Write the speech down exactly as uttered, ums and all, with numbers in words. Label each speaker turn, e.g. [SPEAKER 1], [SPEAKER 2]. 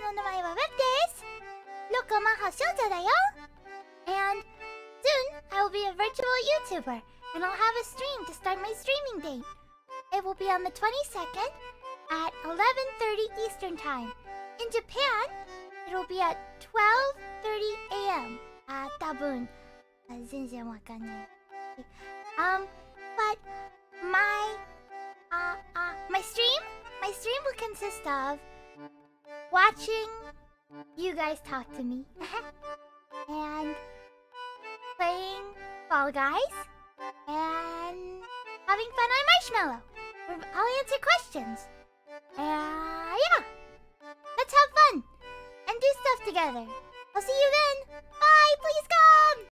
[SPEAKER 1] の名前はウェブです。ロコマハ少女だよ。And soon I will be a virtual YouTuber and I'll have a stream to start my streaming date. It will be on the twenty-second at eleven thirty Eastern Time. In Japan, it will be at twelve thirty A M あ、多分あ、全然わかんない。Um, but my uh, uh, my stream, my stream will consist of watching you guys talk to me and playing Fall Guys and having fun on Marshmallow. I'll answer questions. Uh, yeah, let's have fun and do stuff together. I'll see you then. Bye, please come.